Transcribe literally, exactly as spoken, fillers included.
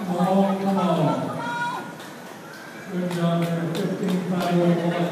Oh, come on. Good job there, fifteen five oh one.